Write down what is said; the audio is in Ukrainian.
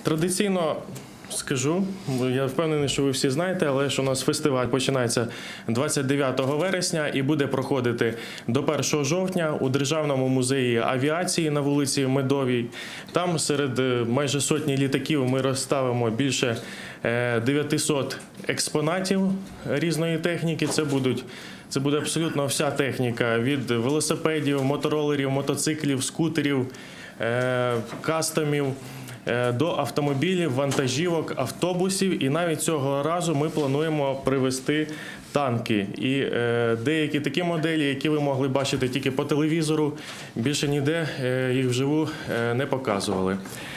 Традиційно скажу, я впевнений, що ви всі знаєте, але що у нас фестиваль починається 29 вересня і буде проходити до 1 жовтня у Державному музеї авіації на вулиці Медовій. Там серед майже сотні літаків ми розставимо більше 900 експонатів різної техніки. Це буде абсолютно вся техніка від велосипедів, моторолерів, мотоциклів, скутерів, кастомів, до автомобілів, вантажівок, автобусів. І навіть цього разу ми плануємо привезти танки. І деякі такі моделі, які ви могли бачити тільки по телевізору, більше ніде їх вживу не показували.